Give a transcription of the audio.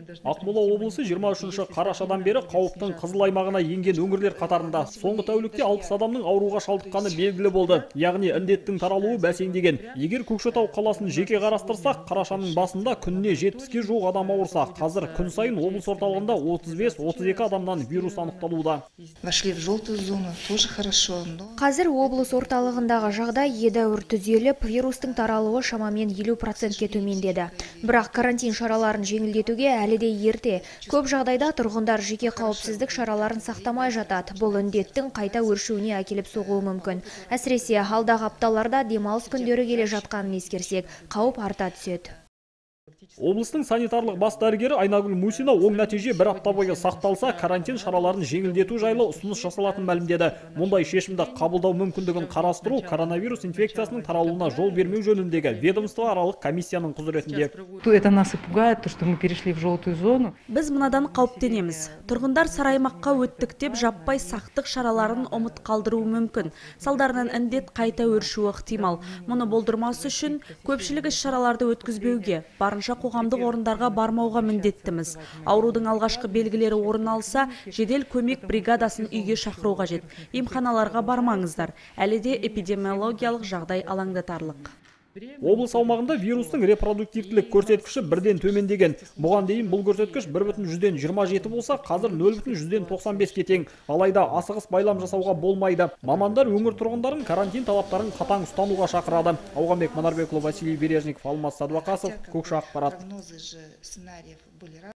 Ақмола облысы 23 қарашадан бері қауіптің қызыл аймағына енген өңірлер қатарында. Соңғы тәулікте 60 адамның ауруға шалдыққаны белгілі болды. Яғни індеттің таралуы бәсеңдеген. Егер Көкшетау қаласын жеке қарастырсақ, қарашаның басында күніне 70-ге жуық адам ауырса, қазір күн сайын облыс орталығында 35-32 адамнан вирус анықталуда. Вошли в желтую зону, тоже хорошо. Қазір облыс орталығындағы жағдай едәуір түзеліп, вирустың таралуы шамамен 50%-ке төмендеді. Бірақ карантин шараларын жеңілдетуге әлі де ерте. Көп жағдайда тұрғындар жеке қауіпсіздік шараларын сақтамай жатады. Бұл індеттің қайта өршуіне әкеліп соғуы мүмкін. Әсіресе алдағы апталарда демалыс күндері келе жатқанын ескерсек, қауіп арта түседі. Облыстың санитарлық бас дәрігері Айнагүл Мусина оң нәтиже бір апта бойы сақталса, карантин шараларын жеңілдету жайлы ұсыныс жасалатын мәлімдеді. Мұндай шешімді қабылдау мүмкіндігін қарастыру коронавирус инфекциясының таралуына жол бермеу жөніндегі ведомствоаралық комиссияның құзыретінде. Это нас и пугает, то, что мы перешли в желтую зону. Біз мынадан қауіптенеміз. Тұрғындар сараймаққа өттік деп жаппай сақтық шараларын ұмыт қалдыруы мүмкін. Салдарынан індет қайта өршуі ықтимал. Мұны болдырмас үшін көпшілік іс-шараларды өткізбеуге, барынша қоғамдық орындарға бармауға міндеттіміз. Аурудың алғашқы белгілері орын алса, жедел көмек бригадасын үйге шақыру қажет. Емханаларға бармаңыздар. Әлі де эпидемиологиялық жағдай алаңдатарлық. Облыс аумағында вирустың репродуктивтілік көрсеткіші бірден төмендеген. Бұған дейін бұл көрсеткіш 1,27 болса, қазір 0,95-ке тең. Алайда асығыс байлам жасауға болмайды. Мамандар өңір тұрғындарын карантин талаптарын қатаң ұстануға шақырады. Ауғанбек Манарбекұлы, Василий Бережников, Алмас Садуақасов, Көкше ақпарат.